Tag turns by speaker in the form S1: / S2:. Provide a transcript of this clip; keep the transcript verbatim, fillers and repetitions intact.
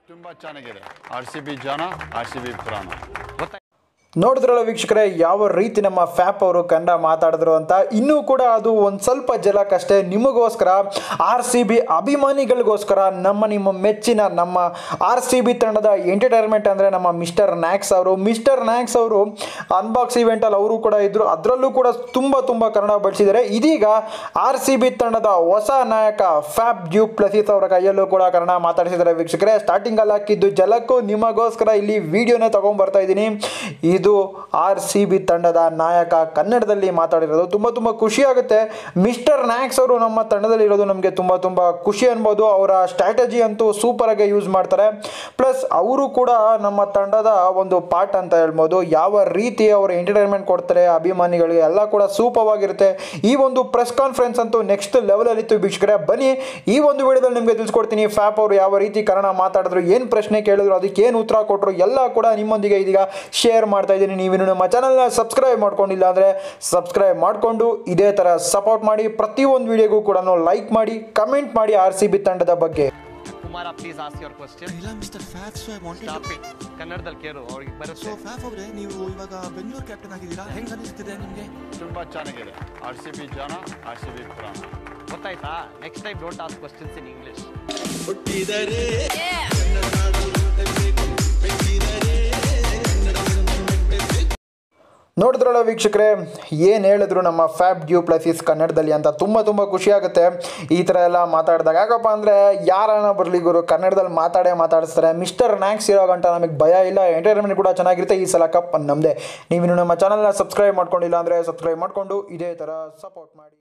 S1: ತುಂಬಾ ಚೆನ್ನಾಗಿದೆ. R C B ಜನ, ಆರ್ ಸಿ ಬಿ ಪ್ರಾಣ.
S2: ನೋಡಿದ್ರಲ್ಲ ವೀಕ್ಷಕರೇ, ಯಾವ ರೀತಿ ನಮ್ಮ ಫ್ಯಾಪ್ ಅವರು ಕನ್ನಡ ಮಾತಾಡಿದ್ರು ಅಂತ. ಇನ್ನೂ ಕೂಡ ಅದು ಒಂದು ಸ್ವಲ್ಪ ಜಲಕ್ಕಷ್ಟೇ. ನಿಮಗೋಸ್ಕರ, ಆರ್ ಸಿ ಬಿ ಅಭಿಮಾನಿಗಳಿಗೋಸ್ಕರ, ನಮ್ಮ ನಿಮ್ಮ ಮೆಚ್ಚಿನ ನಮ್ಮ ಆರ್ ಸಿ ಬಿ ತಂಡದ ಎಂಟರ್ಟೈನ್ಮೆಂಟ್ ಅಂದರೆ ನಮ್ಮ ಮಿಸ್ಟರ್ ನ್ಯಾಕ್ಸ್ ಅವರು ಮಿಸ್ಟರ್ ನ್ಯಾಕ್ಸ್ ಅವರು ಅನ್ಬಾಕ್ಸ್ ಇವೆಂಟಲ್ಲಿ ಅವರು ಕೂಡ ಇದ್ದರು. ಅದರಲ್ಲೂ ಕೂಡ ತುಂಬ ತುಂಬ ಕನ್ನಡ ಬಳಸಿದ್ದಾರೆ. ಇದೀಗ ಆರ್ ಸಿ ಬಿ ತಂಡದ ಹೊಸ ನಾಯಕ ಫ್ಯಾಪ್ ಡ್ಯೂ ಪ್ಲಸಿಸ್ ಅವರ ಕೈಯಲ್ಲೂ ಕೂಡ ಕನ್ನಡ ಮಾತಾಡಿಸಿದ್ದಾರೆ ವೀಕ್ಷಕರೇ. ಸ್ಟಾರ್ಟಿಂಗಲ್ಲಿ ಹಾಕಿದ್ದು ಜಲಕ್ಕೂ ನಿಮಗೋಸ್ಕರ ಇಲ್ಲಿ ವಿಡಿಯೋನೇ ತೊಗೊಂಡ್ಬರ್ತಾ ಇದ್ದೀನಿ. ಇದು ಆರ್ ಸಿ ಬಿ ತಂಡದ ನಾಯಕ ಕನ್ನಡದಲ್ಲಿ ಮಾತಾಡಿರೋದು. ತುಂಬ ತುಂಬ ಖುಷಿ ಆಗುತ್ತೆ. ಮಿಸ್ಟರ್ ನ್ಯಾಕ್ಸ್ ಅವರು ನಮ್ಮ ತಂಡದಲ್ಲಿ ಇರೋದು ನಮಗೆ ತುಂಬ ತುಂಬ ಖುಷಿ ಅನ್ಬೋದು. ಅವರ ಸ್ಟ್ರಾಟಜಿ ಅಂತೂ ಸೂಪರಾಗಿ ಯೂಸ್ ಮಾಡ್ತಾರೆ. ಪ್ಲಸ್ ಅವರು ಕೂಡ ನಮ್ಮ ತಂಡದ ಒಂದು ಪಾರ್ಟ್ ಅಂತ ಹೇಳ್ಬೋದು. ಯಾವ ರೀತಿ ಅವರು ಎಂಟರ್ಟೈನ್ಮೆಂಟ್ ಕೊಡ್ತಾರೆ ಅಭಿಮಾನಿಗಳಿಗೆ ಎಲ್ಲ ಕೂಡ ಸೂಪರ್ ಆಗಿರುತ್ತೆ. ಈ ಒಂದು ಪ್ರೆಸ್ ಕಾನ್ಫರೆನ್ಸ್ ಅಂತೂ ನೆಕ್ಸ್ಟ್ ಲೆವೆಲಲ್ಲಿ ಇತ್ತು ವೀಕ್ಷಕರೇ. ಬನ್ನಿ ಈ ಒಂದು ವಿಡಿಯೋದಲ್ಲಿ ನಿಮಗೆ ತಿಳಿಸ್ಕೊಡ್ತೀನಿ ಫ್ಯಾಪ್ ಅವರು ಯಾವ ರೀತಿ ಕನ್ನಡ ಮಾತಾಡಿದ್ರು, ಏನು ಪ್ರಶ್ನೆ ಕೇಳಿದ್ರು, ಅದಕ್ಕೆ ಏನು ಉತ್ತರ ಕೊಟ್ಟರು ಎಲ್ಲ ಕೂಡ ನಿಮ್ಮೊಂದಿಗೆ ಇದೀಗ ಶೇರ್ ಮಾಡ್ತಾ ಇದ್ದೀನಿ. ನೀವಿನ್ನು ನಮ್ಮ ಚಾನಲ್ನ ಸಬ್ಸ್ಕ್ರೈಬ್ ಮಾಡ್ಕೊಂಡಿಲ್ಲ ಅಂದರೆ ಸಬ್ಸ್ಕ್ರೈಬ್ ಮಾಡಿಕೊಂಡು ಇದೇ ಥರ ಸಪೋರ್ಟ್ ಮಾಡಿ. ಪ್ರತಿಯೊಂದು ವಿಡಿಯೋಗೂ ಕೂಡ ಲೈಕ್ ಮಾಡಿ, ಕಮೆಂಟ್ ಮಾಡಿ ಆರ್ ಸಿ ಬಿ ತಂಡದ ಬಗ್ಗೆ.
S3: Kumara, please ask your question.
S4: ಇಲ್ಲ ಮಿಸ್ಟರ್ ಫ್ಯಾಪ್, so I wanted
S3: stop it. ಕನ್ನಡದಲ್ಲಿ ಕೇಳು, ಅವ್ರಿಗೆ ಬರುತ್ತೆ.
S4: ಸೊ ಫ್ಯಾಪ್ ಅವರೇ, ನೀವು ಇವಾಗ ಬೆಂಗಳೂರು ಕ್ಯಾಪ್ಟನ್ ಆಗಿದ್ದೀರಾ, ಹೆಂಗೆ ಅನಿಸ್ತಿದೆ ನಿಮಗೆ?
S1: ತುಂಬಾ ಚೆನ್ನಾಗಿದೆ. ಆರ್ ಸಿ ಬಿ ಜನ, ಆರ್ ಸಿ ಬಿ ಪ್ರಾಣ.
S3: ಗೊತ್ತಾಯ್ತಾ? Next time don't ask questions in English.
S2: ನೋಡಿದ್ರಲ್ಲ ವೀಕ್ಷಕರೇ, ಏನು ಹೇಳಿದ್ರು ನಮ್ಮ ಫ್ಯಾಪ್ ಡ್ಯೂ ಪ್ಲಸಿಸ್ ಕನ್ನಡದಲ್ಲಿ ಅಂತ. ತುಂಬ ತುಂಬ ಖುಷಿ ಆಗುತ್ತೆ ಈ ಥರ ಎಲ್ಲ ಮಾತಾಡಿದಾಗ. ಯಾಕಪ್ಪ ಅಂದರೆ ಯಾರನ್ನ ಬರಲಿ ಗುರು, ಕನ್ನಡದಲ್ಲಿ ಮಾತಾಡೇ ಮಾತಾಡಿಸ್ತಾರೆ. ಮಿಸ್ಟರ್ ನ್ಯಾಕ್ಸ್ ಇರೋ ಗಂಟ ನಮಗೆ ಭಯ ಇಲ್ಲ. ಎಂಟರ್ಟೈನ್ಮೆಂಟ್ ಕೂಡ ಚೆನ್ನಾಗಿರುತ್ತೆ. ಈ ಸಲ ಕಪ್ ನಮ್ಮದೇ. ನೀವಿನ್ನು ನಮ್ಮ ಚಾನಲ್ನ ಸಬ್ಸ್ಕ್ರೈಬ್ ಮಾಡ್ಕೊಂಡಿಲ್ಲ ಅಂದರೆ ಸಬ್ಸ್ಕ್ರೈಬ್ ಮಾಡಿಕೊಂಡು ಇದೇ ಥರ ಸಪೋರ್ಟ್ ಮಾಡಿ.